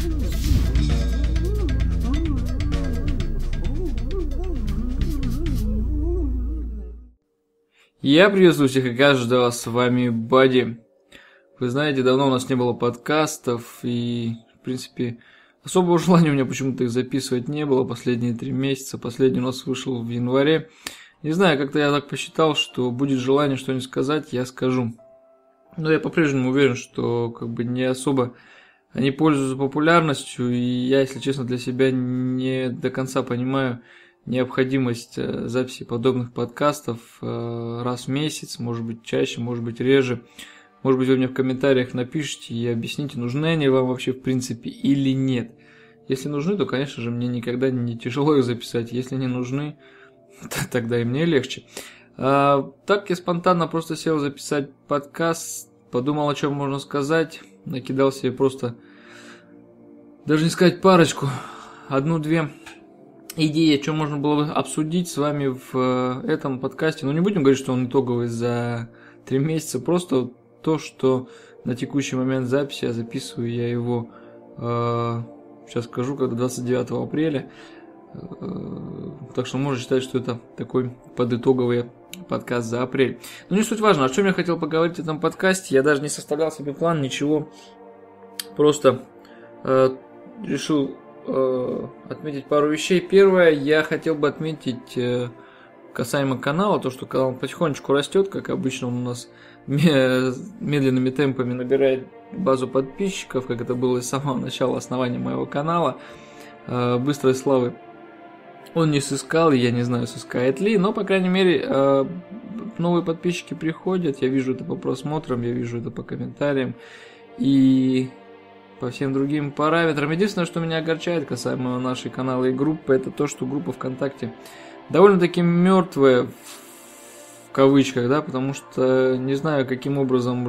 Я приветствую всех и каждого, с вами Бадди. Вы знаете, давно у нас не было подкастов, и, в принципе, особого желания у меня почему-то их записывать не было последние 3 месяца. Последний у нас вышел в январе. Не знаю, как-то я так посчитал, что будет желание что-нибудь сказать, я скажу. Но я по-прежнему уверен, что не особо они пользуются популярностью, и я, если честно, для себя не до конца понимаю необходимость записи подобных подкастов раз в месяц, может быть чаще, может быть реже. Может быть, вы мне в комментариях напишите и объясните, нужны они вам вообще в принципе или нет. Если нужны, то, конечно же, мне никогда не тяжело их записать. Если не нужны, тогда и мне легче. Так я спонтанно просто сел записать подкаст, подумал, о чем можно сказать, накидал себе просто, даже не сказать парочку, 1-2 идеи, о чем можно было бы обсудить с вами в этом подкасте. Но не будем говорить, что он итоговый за 3 месяца, просто то, что на текущий момент записи, записываю я его, сейчас скажу, когда 29 апреля, так что можно считать, что это такой подытоговый подкаст за апрель. Но не суть важно, о чем я хотел поговорить в этом подкасте, я даже не составлял себе план, ничего, просто решил отметить пару вещей. Первое, я хотел бы отметить касаемо канала, то, что канал потихонечку растет, как обычно он у нас медленными темпами набирает базу подписчиков, как это было с самого начала основания моего канала. Быстрой славы он не сыскал, я не знаю, сыскает ли, но, по крайней мере, новые подписчики приходят, я вижу это по просмотрам, я вижу это по комментариям и по всем другим параметрам. Единственное, что меня огорчает касаемо нашей канала и группы, это то, что группа ВКонтакте довольно-таки мертвая, в кавычках, да, потому что не знаю, каким образом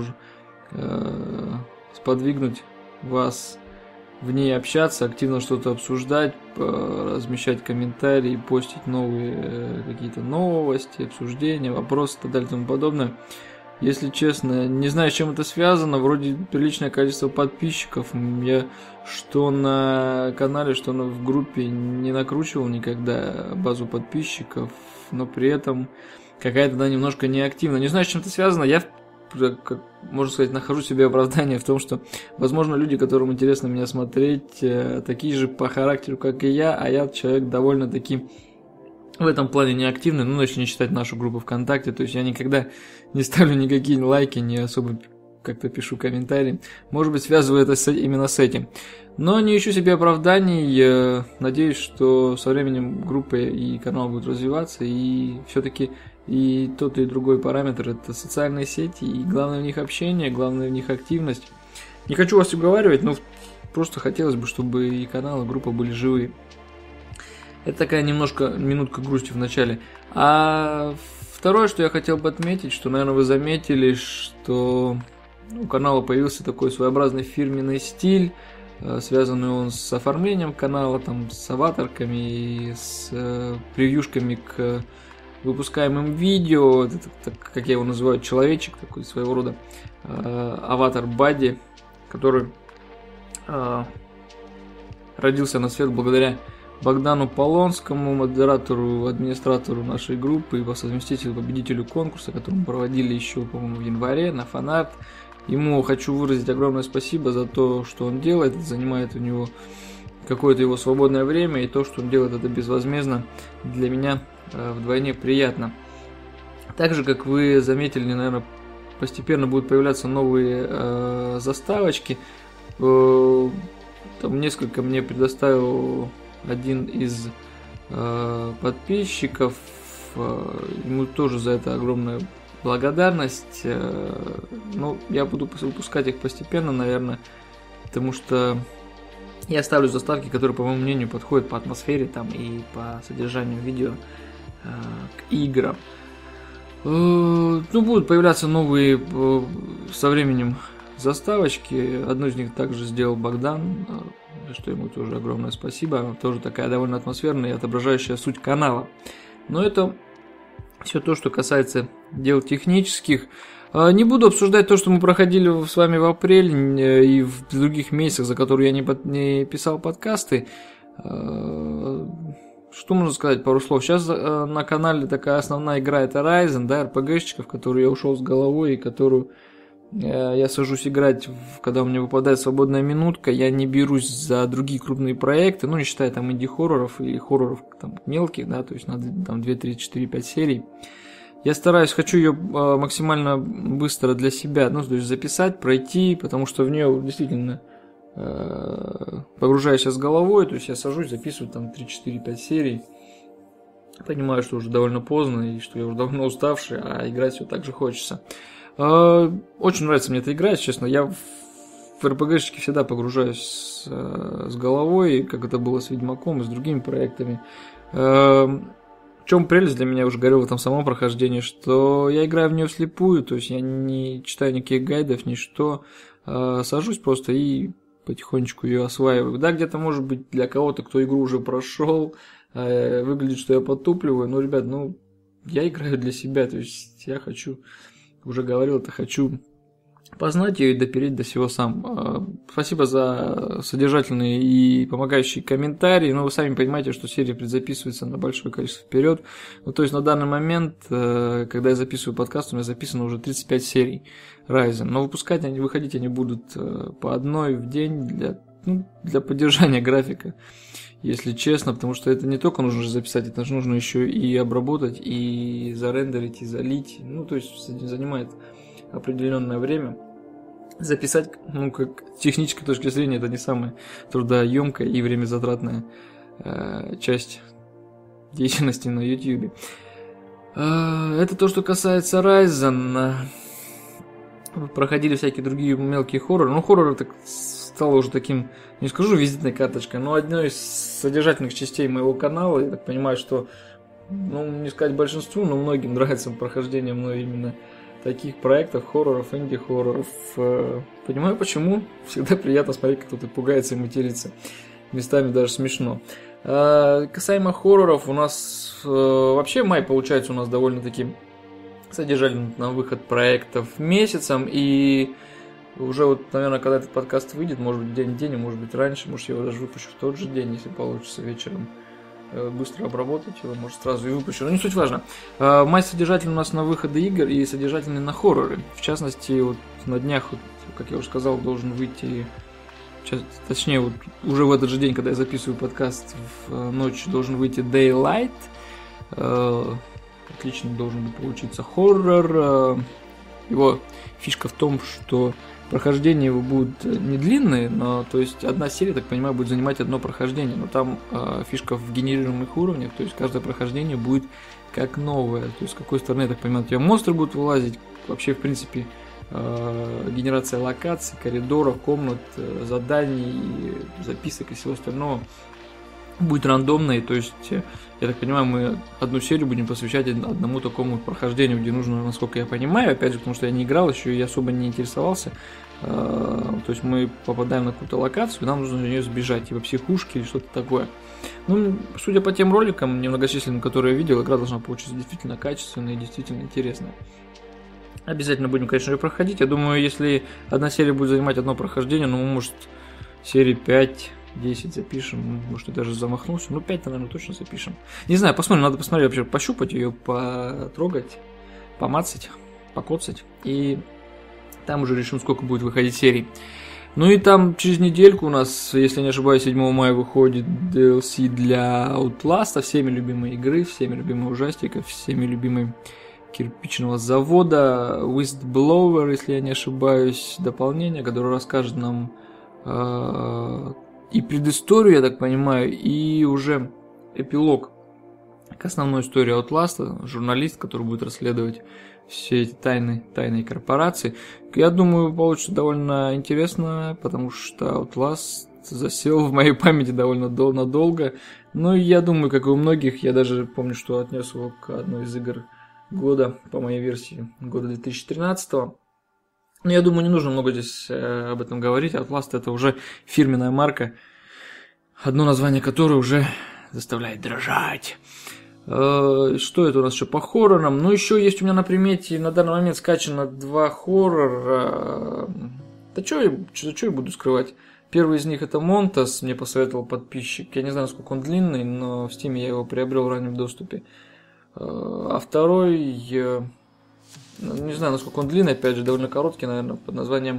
сподвигнуть вас в ней общаться, активно что-то обсуждать, размещать комментарии, постить новые какие-то новости, обсуждения, вопросы и так далее и тому подобное. Если честно, не знаю, с чем это связано, вроде приличное количество подписчиков, я что на канале, что в группе не накручивал никогда базу подписчиков, но при этом какая-то, да, немножко неактивна. Не знаю, с чем это связано, я, как можно сказать, нахожу себе оправдание в том, что, возможно, люди, которым интересно меня смотреть, такие же по характеру, как и я, а я человек довольно-таки в этом плане неактивный, ну, если не считать нашу группу ВКонтакте, то есть я никогда не ставлю никакие лайки, не особо как-то пишу комментарии. Может быть, связываю это именно с этим. Но не ищу себе оправданий, надеюсь, что со временем группа и канал будут развиваться, и все-таки и тот, и другой параметр – это социальные сети, и главное в них общение, главное в них активность. Не хочу вас уговаривать, но просто хотелось бы, чтобы и канал, и группа были живые. Это такая немножко минутка грусти в начале. А второе, что я хотел бы отметить, что, наверное, вы заметили, что у канала появился такой своеобразный фирменный стиль, связанный он с оформлением канала, там, с аватарками, с превьюшками к выпускаемым видео. Это, как я его называю, человечек, такой своего рода аватар Бадди, который родился на свет благодаря Богдану Полонскому, модератору, администратору нашей группы и по совместителю победителю конкурса, который мы проводили еще, по-моему, в январе на фанарт. Ему хочу выразить огромное спасибо за то, что он делает, это занимает у него какое-то его свободное время, и то, что он делает это безвозмездно, для меня вдвойне приятно. Также, как вы заметили, наверное, постепенно будут появляться новые заставочки. Там несколько мне предоставил один из подписчиков, ему тоже за это огромная благодарность. Ну, я буду выпускать их постепенно, наверное, потому что я ставлю заставки, которые, по моему мнению, подходят по атмосфере там и по содержанию видео к играм. Ну, будут появляться новые со временем заставочки. Одну из них также сделал Богдан, за что ему тоже огромное спасибо. Она тоже такая довольно атмосферная и отображающая суть канала. Но это все то, что касается дел технических. Не буду обсуждать то, что мы проходили с вами в апреле и в других месяцах, за которые я не писал подкасты. Что можно сказать, пару слов. Сейчас на канале такая основная игра — это Ryzen, да, RPG-щика, в которую я ушел с головой и которую я сажусь играть, когда у меня выпадает свободная минутка. Я не берусь за другие крупные проекты, ну, не считая там инди-хорроров или хорроров там мелких, да, то есть надо там 2, 3, 4, 5 серий. Я стараюсь, хочу ее максимально быстро для себя, ну, то есть записать, пройти, потому что в нее действительно погружаюсь с головой, то есть я сажусь, записываю там 3, 4, 5 серий. Понимаю, что уже довольно поздно и что я уже давно уставший, а играть все так же хочется. Очень нравится мне эта игра, если честно. Я в RPG-шки всегда погружаюсь с головой, как это было с Ведьмаком и с другими проектами. В чем прелесть для меня, уже говорил в этом самом прохождении, что я играю в нее вслепую, то есть я не читаю никаких гайдов, ничто. Сажусь просто и потихонечку ее осваиваю. Да, где-то, может быть, для кого-то, кто игру уже прошел, выглядит, что я подтупливаю. Но, ребят, я играю для себя. То есть я хочу, уже говорил, хочу познать ее и допереть до всего сам. Спасибо за содержательные и помогающие комментарии. Но вы сами понимаете, что серия предзаписывается на большое количество вперед. То есть на данный момент, когда я записываю подкаст, у меня записано уже 35 серий Ryzen. Но выходить они будут по одной в день для поддержания графика, если честно, потому что это не только нужно записать, это же нужно еще и обработать, и зарендерить, и залить. То есть занимает определенное время. Записать, как с технической точки зрения, это не самая трудоемкая и времязатратная часть деятельности на YouTube. Это то, что касается Ryzen. Проходили всякие другие мелкие хорроры. Хорроры так стало уже таким, не скажу визитной карточкой, но одной из содержательных частей моего канала. Я так понимаю, что, не сказать большинству, но многим нравится прохождение мной именно таких проектов, хорроров, инди-хорроров. Понимаю почему. Всегда приятно смотреть, как кто-то пугается и матерится. Местами даже смешно. Касаемо хорроров, у нас вообще май получается у нас довольно-таки содержательный на выход проектов месяцем. И уже наверное, когда этот подкаст выйдет, может быть, день-день, а может быть раньше, может, я его даже выпущу в тот же день, если получится вечером быстро обработать его, может, сразу и выпущу. Но не суть важно. Май содержательный у нас на выходы игр и содержательный на хорроры. В частности, на днях, как я уже сказал, должен выйти, точнее, уже в этот же день, когда я записываю подкаст, в ночь должен выйти Daylight. Отлично должен быть получиться хоррор. Его фишка в том, что прохождение его будет не длинное, но то есть одна серия, так понимаю, будет занимать одно прохождение, но там фишка в генерируемых уровнях, то есть каждое прохождение будет как новое, то есть с какой стороны, я так понимаю, у тебя монстры будут вылазить, вообще в принципе генерация локаций, коридоров, комнат, заданий, записок и всего остального будет рандомной, то есть, я так понимаю, мы одну серию будем посвящать одному такому прохождению, где нужно, насколько я понимаю, опять же, потому что я не играл еще и особо не интересовался, то есть мы попадаем на какую-то локацию, и нам нужно на нее сбежать, типа психушки или что-то такое. Судя по тем роликам немногочисленным, которые я видел, игра должна получиться действительно качественной и действительно интересной. Обязательно будем, конечно, ее проходить. Я думаю, если одна серия будет занимать одно прохождение, мы, может, серии 5-10 запишем, может, я даже замахнулся. 5, наверное, точно запишем. Не знаю, посмотрим, надо посмотреть, вообще пощупать ее, потрогать, помацать, покоцать. И там уже решим, сколько будет выходить серий. И там через недельку у нас, если не ошибаюсь, 7 мая выходит DLC для Outlast, всеми любимой игры, всеми любимой ужастика, всеми любимой кирпичного завода, Whistleblower, если я не ошибаюсь, дополнение, которое расскажет нам и предысторию, я так понимаю, и уже эпилог к основной истории Outlast, журналист, который будет расследовать все эти тайные корпорации. Я думаю, получится довольно интересно, потому что Outlast засел в моей памяти довольно надолго. Я думаю, как и у многих, я даже помню, что отнес его к одной из игр года, по моей версии, года 2013-го. Я думаю, не нужно много здесь об этом говорить. Outlast — это уже фирменная марка, одно название которой уже заставляет дрожать. Что это у нас еще по хоррорам? Ну, еще есть у меня на примете на данный момент скачано 2 хоррора. Да что я буду скрывать? Первый из них это Монтас, мне посоветовал подписчик. Я не знаю, сколько он длинный, но в Steam я его приобрел в раннем доступе. А второй, не знаю, насколько он длинный, опять же, довольно короткий, наверное, под названием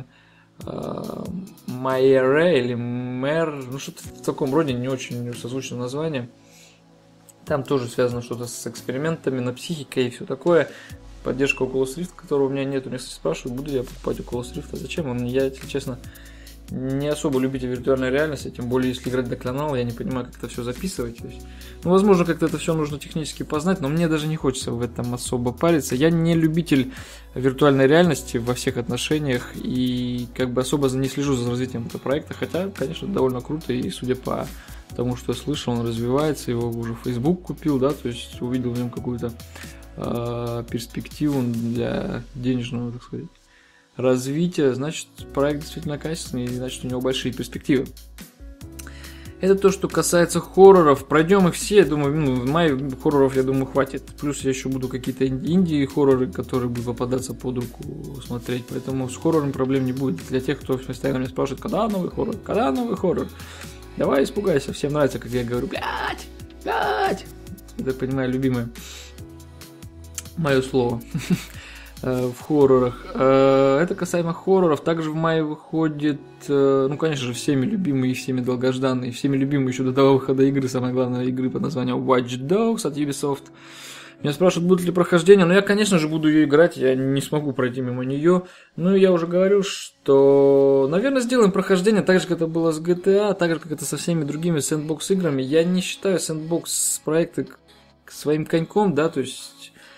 Майере или Мэр, ну что-то в таком роде, не очень созвучное название. Там тоже связано что-то с экспериментами на психике и все такое. Поддержка Oculus Rift, которого у меня нет. Меня, кстати, спрашивают, буду ли я покупать Oculus Rift. А зачем он? Я, если честно, не особо любитель виртуальной реальности, тем более, если играть до канала, я не понимаю, как это все записывать. То есть, ну, возможно, как-то это все нужно технически познать, но мне даже не хочется в этом особо париться. Я не любитель виртуальной реальности во всех отношениях и как бы особо не слежу за развитием этого проекта, хотя, конечно, довольно круто, и судя по тому, что я слышал, он развивается, его уже Facebook купил, да, то есть увидел в нем какую-то перспективу для денежного, так сказать, развития, значит, проект действительно качественный, и значит, у него большие перспективы. Это то, что касается хорроров. Пройдем их все, я думаю, в мае хорроров, я думаю, хватит. Плюс я еще буду какие-то инди-хорроры, которые будут попадаться под руку, смотреть. Поэтому с хоррором проблем не будет. Для тех, кто постоянно меня спрашивает, когда новый хоррор, когда новый хоррор. Давай испугайся, всем нравится, как я говорю, блядь. Это, понимаю, любимое мое слово в хоррорах. Это касаемо хорроров. Также в мае выходит, ну, конечно же, всеми любимые и всеми долгожданные, всеми любимые еще до того выхода игры, самая главная игры под названием Watch Dogs от Ubisoft. Меня спрашивают, будет ли прохождение. Ну, я, конечно же, буду ее играть, я не смогу пройти мимо нее. Ну, я уже говорил, что, наверное, сделаем прохождение так же, как это было с GTA, так же, как это со всеми другими сэндбокс-играми. Я не считаю сэндбокс-проекты своим коньком, да, то есть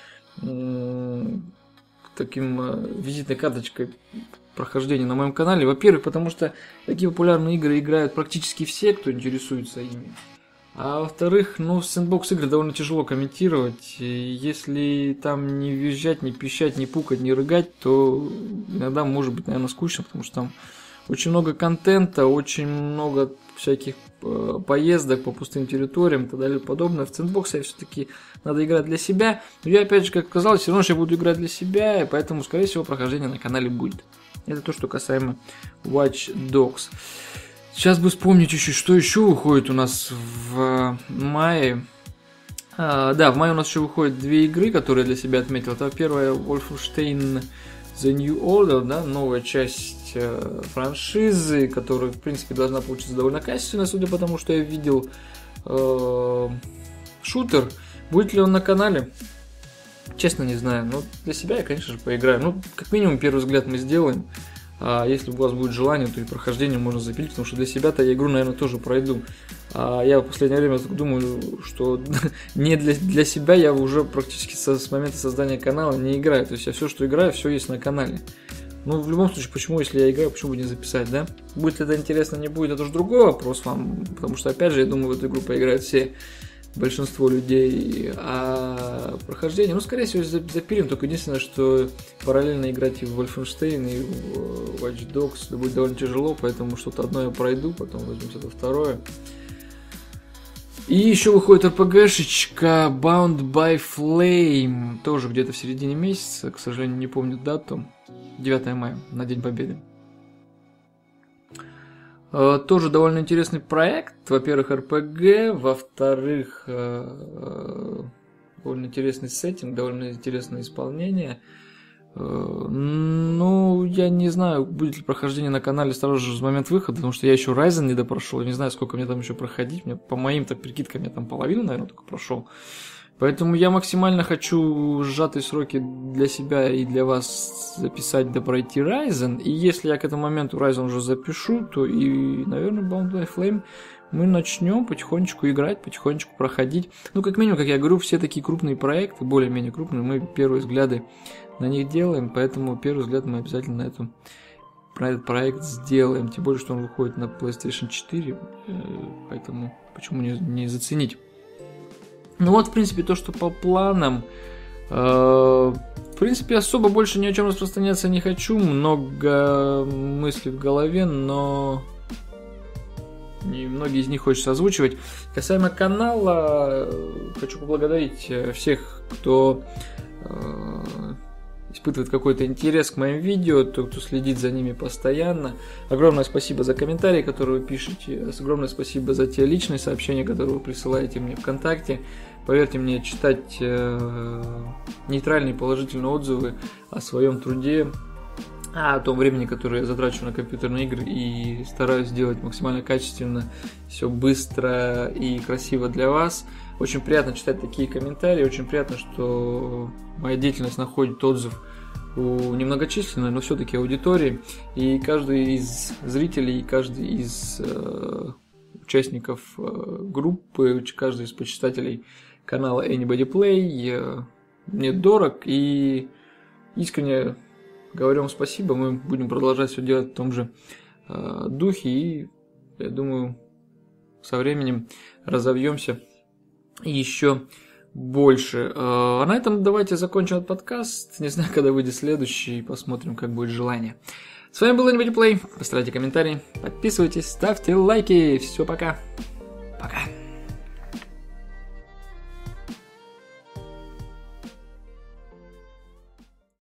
таким визитной карточкой прохождения на моем канале. Во-первых, потому что такие популярные игры играют практически все, кто интересуется ими. А во-вторых, ну, сэндбокс игры довольно тяжело комментировать. И если там не визжать, не пищать, не пукать, не рыгать, то иногда может быть, наверное, скучно, потому что там очень много контента, очень много всяких поездок по пустым территориям и так далее и подобное. В сэндбоксе все-таки надо играть для себя. Но я, опять же, как сказал, все равно я буду играть для себя, и поэтому, скорее всего, прохождение на канале будет. Это то, что касаемо Watch Dogs. Сейчас бы вспомнить еще, что еще выходит у нас в мае. Да, в мае у нас еще выходят 2 игры, которые я для себя отметил. Это первая Wolfenstein The New Order, да, новая часть франшизы, которая, в принципе, должна получиться довольно качественная, судя по тому, что я видел. Шутер. Будет ли он на канале? Честно, не знаю. Но для себя я, конечно же, поиграю. Ну, как минимум, первый взгляд мы сделаем. А если у вас будет желание, то и прохождение можно запилить, потому что для себя-то я игру, наверное, тоже пройду. А я в последнее время думаю, что не для себя я уже практически с момента создания канала не играю. То есть я все, что играю, все есть на канале. Ну, в любом случае, почему, если я играю, почему бы не записать, да? Будет ли это интересно, не будет, это уже другой вопрос вам. Потому что, опять же, я думаю, в эту игру поиграют все, большинство людей. А прохождение, ну, скорее всего, запилим. Только единственное, что параллельно играть и в Wolfenstein, и в Watch Dogs будет довольно тяжело, поэтому что-то одно я пройду, потом возьму что-то второе. И еще выходит RPG-шечка Bound by Flame, тоже где-то в середине месяца, к сожалению, не помню дату, 9 мая, на День Победы. Тоже довольно интересный проект, во-первых, RPG, во-вторых, довольно интересный сеттинг, довольно интересное исполнение. Ну, я не знаю, будет ли прохождение на канале сразу же в момент выхода, потому что я еще Ryzen не допрошел, я не знаю, сколько мне там еще проходить, мне, по моим так прикидкам я там половину, наверное, только прошел. Поэтому я максимально хочу сжатые сроки для себя и для вас записать да пройти Ryzen, и если я к этому моменту Ryzen уже запишу, то и, наверное, Bound by Flame мы начнем потихонечку играть, потихонечку проходить. Ну, как минимум, как я говорю, все такие крупные проекты, более-менее крупные, мы первые взгляды на них делаем, поэтому первый взгляд мы обязательно на этот проект сделаем, тем более, что он выходит на PlayStation 4, поэтому почему не заценить. Ну вот, в принципе, то, что по планам. В принципе, особо больше ни о чем распространяться не хочу, много мыслей в голове, но и многие из них хочется озвучивать. Касаемо канала, хочу поблагодарить всех, кто испытывает какой-то интерес к моим видео, тот, кто следит за ними постоянно. Огромное спасибо за комментарии, которые вы пишете. Огромное спасибо за те личные сообщения, которые вы присылаете мне ВКонтакте. Поверьте мне, читать нейтральные положительные отзывы о своем труде, о том времени, которое я затрачу на компьютерные игры, и стараюсь сделать максимально качественно, все быстро и красиво для вас. Очень приятно читать такие комментарии, очень приятно, что моя деятельность находит отзыв у немногочисленной, но все-таки аудитории. И каждый из зрителей, каждый из участников группы, каждый из почитателей канала Anybody Play мне дорог, и искренне говорю вам спасибо. Мы будем продолжать все делать в том же духе, и я думаю, со временем разовьемся еще больше. А на этом давайте закончим этот подкаст. Не знаю, когда выйдет следующий, посмотрим, как будет желание. С вами был Anybody Play. Поставьте комментарии, подписывайтесь, ставьте лайки. Все, пока. Пока.